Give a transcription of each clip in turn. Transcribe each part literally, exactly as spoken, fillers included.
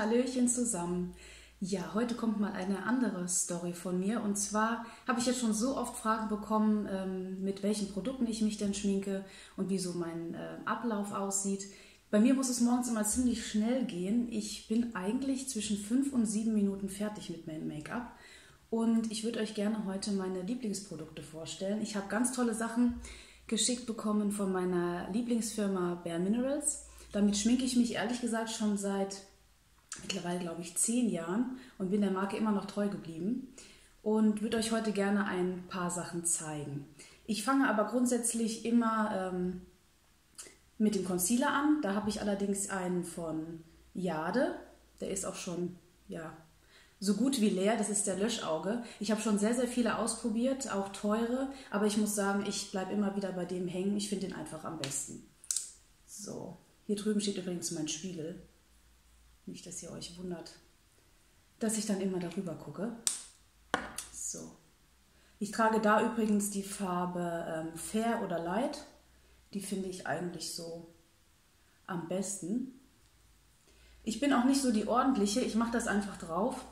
Hallöchen zusammen. Ja, heute kommt mal eine andere Story von mir. Und zwar habe ich jetzt schon so oft Fragen bekommen, ähm, mit welchen Produkten ich mich denn schminke und wie so mein äh, Ablauf aussieht. Bei mir muss es morgens immer ziemlich schnell gehen. Ich bin eigentlich zwischen fünf und sieben Minuten fertig mit meinem Make-up. Und ich würde euch gerne heute meine Lieblingsprodukte vorstellen. Ich habe ganz tolle Sachen geschickt bekommen von meiner Lieblingsfirma Bare Minerals. Damit schminke ich mich ehrlich gesagt schon seit mittlerweile, glaube ich, zehn Jahren und bin der Marke immer noch treu geblieben und würde euch heute gerne ein paar Sachen zeigen. Ich fange aber grundsätzlich immer ähm, mit dem Concealer an. Da habe ich allerdings einen von Jade. Der ist auch schon ja, so gut wie leer. Das ist der Löschauge. Ich habe schon sehr, sehr viele ausprobiert, auch teure. Aber ich muss sagen, ich bleibe immer wieder bei dem hängen. Ich finde den einfach am besten. So, hier drüben steht übrigens mein Spiegel. Nicht, dass ihr euch wundert, dass ich dann immer darüber gucke. So. Ich trage da übrigens die Farbe ähm, Fair oder Light. Die finde ich eigentlich so am besten. Ich bin auch nicht so die ordentliche. Ich mache das einfach drauf.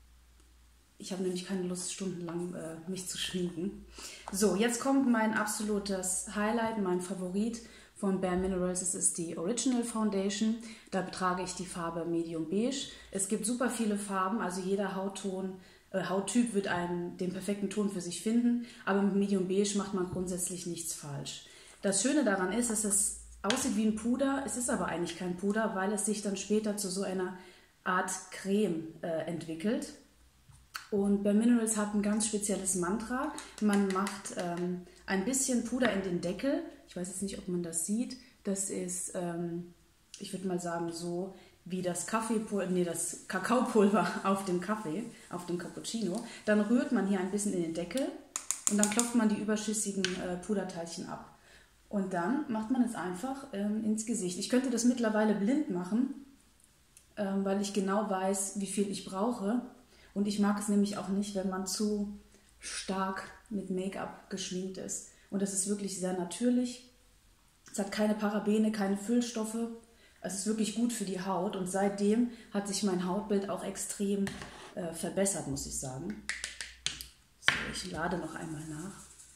Ich habe nämlich keine Lust, stundenlang äh, mich zu schminken. So, jetzt kommt mein absolutes Highlight, mein Favorit von Bare Minerals. Es ist die Original Foundation. Da trage ich die Farbe Medium Beige. Es gibt super viele Farben, also jeder Hautton, äh, Hauttyp wird einen, den perfekten Ton für sich finden. Aber mit Medium Beige macht man grundsätzlich nichts falsch. Das Schöne daran ist, dass es aussieht wie ein Puder. Es ist aber eigentlich kein Puder, weil es sich dann später zu so einer Art Creme äh, entwickelt. Und Bare Minerals hat ein ganz spezielles Mantra. Man macht ähm, ein bisschen Puder in den Deckel. Ich weiß jetzt nicht, ob man das sieht. Das ist, ähm, ich würde mal sagen, so wie das Kaffeepulver, nee, das Kakaopulver auf dem Kaffee, auf dem Cappuccino. Dann rührt man hier ein bisschen in den Deckel und dann klopft man die überschüssigen äh, Puderteilchen ab. Und dann macht man es einfach ähm, ins Gesicht. Ich könnte das mittlerweile blind machen, ähm, weil ich genau weiß, wie viel ich brauche. Und ich mag es nämlich auch nicht, wenn man zu stark mit Make-up geschminkt ist. Und das ist wirklich sehr natürlich. Es hat keine Parabene, keine Füllstoffe. Es ist wirklich gut für die Haut. Und seitdem hat sich mein Hautbild auch extrem äh, verbessert, muss ich sagen. So, ich lade noch einmal nach.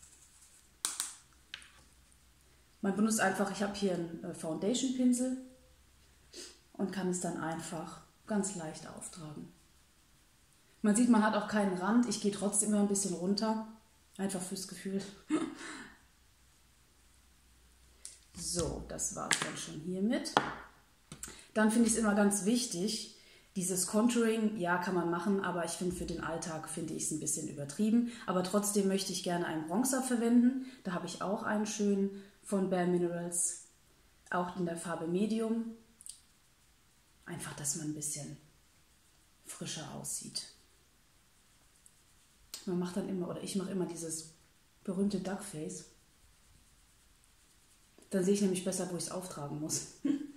Man benutzt einfach, ich habe hier einen äh, Foundation-Pinsel und kann es dann einfach ganz leicht auftragen. Man sieht, man hat auch keinen Rand. Ich gehe trotzdem immer ein bisschen runter. Einfach fürs Gefühl. So, das war es dann schon hiermit. Dann finde ich es immer ganz wichtig, dieses Contouring, ja, kann man machen, aber ich finde, für den Alltag finde ich es ein bisschen übertrieben. Aber trotzdem möchte ich gerne einen Bronzer verwenden. Da habe ich auch einen schönen von Bare Minerals, auch in der Farbe Medium. Einfach, dass man ein bisschen frischer aussieht. Man macht dann immer, oder ich mache immer dieses berühmte Duckface. Dann sehe ich nämlich besser, wo ich es auftragen muss.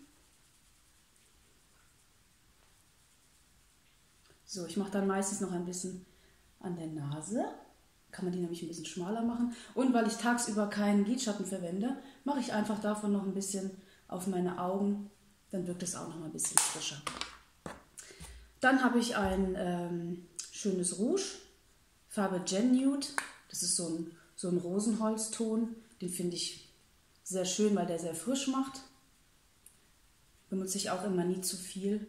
So, ich mache dann meistens noch ein bisschen an der Nase. Kann man die nämlich ein bisschen schmaler machen. Und weil ich tagsüber keinen Lidschatten verwende, mache ich einfach davon noch ein bisschen auf meine Augen. Dann wirkt es auch noch mal ein bisschen frischer. Dann habe ich ein ähm, schönes Rouge. Farbe Gen Nude, das ist so ein, so ein Rosenholzton, den finde ich sehr schön, weil der sehr frisch macht. Benutze ich auch immer nie zu viel.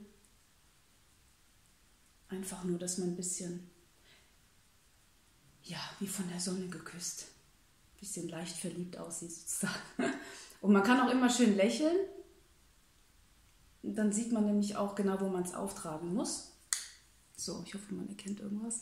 Einfach nur, dass man ein bisschen, ja, wie von der Sonne geküsst, ein bisschen leicht verliebt aussieht sozusagen. Und man kann auch immer schön lächeln. Dann sieht man nämlich auch genau, wo man es auftragen muss. So, ich hoffe, man erkennt irgendwas.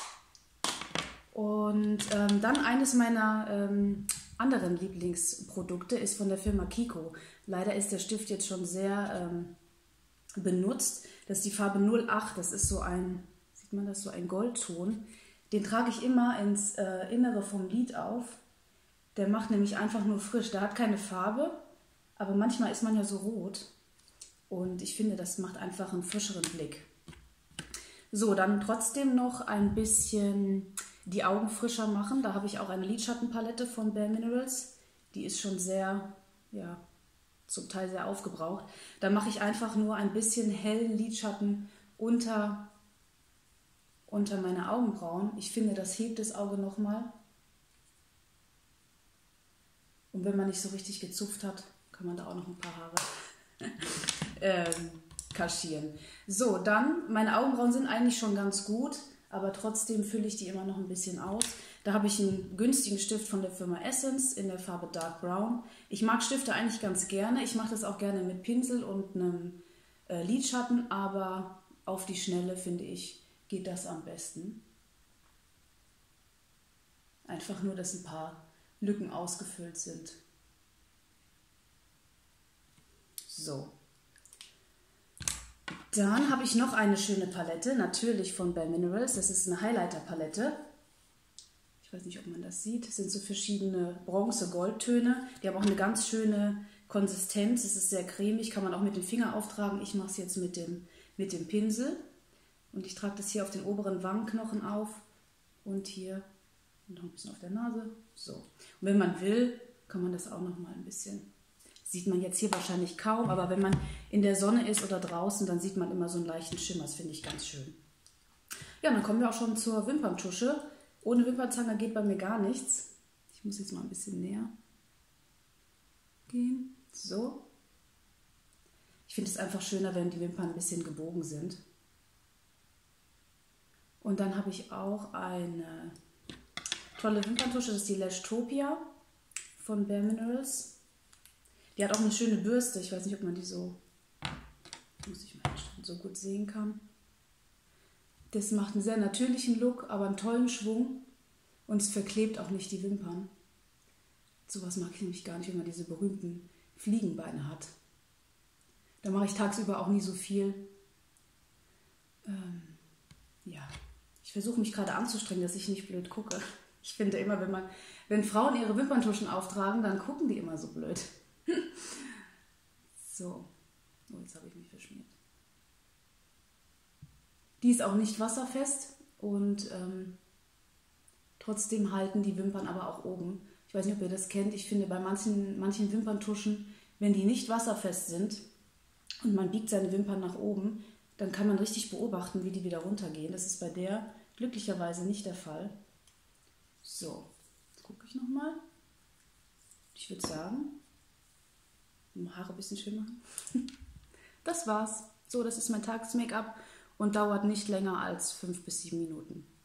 Und ähm, dann eines meiner ähm, anderen Lieblingsprodukte ist von der Firma Kiko. Leider ist der Stift jetzt schon sehr ähm, benutzt. Das ist die Farbe null acht. Das ist so ein, sieht man das, so ein Goldton. Den trage ich immer ins äh, Innere vom Lid auf. Der macht nämlich einfach nur frisch. Der hat keine Farbe, aber manchmal ist man ja so rot. Und ich finde, das macht einfach einen frischeren Blick. So, dann trotzdem noch ein bisschen die Augen frischer machen. Da habe ich auch eine Lidschattenpalette von Bare Minerals. Die ist schon sehr, ja, zum Teil sehr aufgebraucht. Da mache ich einfach nur ein bisschen hellen Lidschatten unter, unter meine Augenbrauen. Ich finde, das hebt das Auge nochmal. Und wenn man nicht so richtig gezupft hat, kann man da auch noch ein paar Haare ähm, kaschieren. So, dann, meine Augenbrauen sind eigentlich schon ganz gut, aber trotzdem fülle ich die immer noch ein bisschen aus. Da habe ich einen günstigen Stift von der Firma Essence in der Farbe Dark Brown. Ich mag Stifte eigentlich ganz gerne. Ich mache das auch gerne mit Pinsel und einem äh, Lidschatten, aber auf die Schnelle, finde ich, geht das am besten. Einfach nur, dass ein paar Lücken ausgefüllt sind. So. Dann habe ich noch eine schöne Palette, natürlich von Bare Minerals. Das ist eine Highlighter-Palette. Ich weiß nicht, ob man das sieht. Das sind so verschiedene Bronze-Goldtöne. Die haben auch eine ganz schöne Konsistenz. Es ist sehr cremig, kann man auch mit dem Finger auftragen. Ich mache es jetzt mit dem, mit dem Pinsel. Und ich trage das hier auf den oberen Wangenknochen auf und hier und noch ein bisschen auf der Nase. So. Und wenn man will, kann man das auch noch mal ein bisschen. Sieht man jetzt hier wahrscheinlich kaum, aber wenn man in der Sonne ist oder draußen, dann sieht man immer so einen leichten Schimmer. Das finde ich ganz schön. Ja, dann kommen wir auch schon zur Wimperntusche. Ohne Wimpernzange geht bei mir gar nichts. Ich muss jetzt mal ein bisschen näher gehen. So. Ich finde es einfach schöner, wenn die Wimpern ein bisschen gebogen sind. Und dann habe ich auch eine tolle Wimperntusche, das ist die Lashtopia von Bare Minerals. Die hat auch eine schöne Bürste. Ich weiß nicht, ob man die so, muss ich mal hinschauen, so gut sehen kann. Das macht einen sehr natürlichen Look, aber einen tollen Schwung. Und es verklebt auch nicht die Wimpern. Sowas mag ich nämlich gar nicht, wenn man diese berühmten Fliegenbeine hat. Da mache ich tagsüber auch nie so viel. Ähm, ja, ich versuche mich gerade anzustrengen, dass ich nicht blöd gucke. Ich finde immer, wenn, man, wenn Frauen ihre Wimperntuschen auftragen, dann gucken die immer so blöd. So, oh, jetzt habe ich mich verschmiert. Die ist auch nicht wasserfest und ähm, trotzdem halten die Wimpern aber auch oben. Ich weiß nicht, ob ihr das kennt. Ich finde, bei manchen, manchen Wimperntuschen, wenn die nicht wasserfest sind und man biegt seine Wimpern nach oben, dann kann man richtig beobachten, wie die wieder runtergehen. Das ist bei der glücklicherweise nicht der Fall. So, jetzt gucke ich nochmal. Ich würde sagen, Haare ein bisschen schön machen. Das war's. So, das ist mein Tages-Make-up und dauert nicht länger als fünf bis sieben Minuten.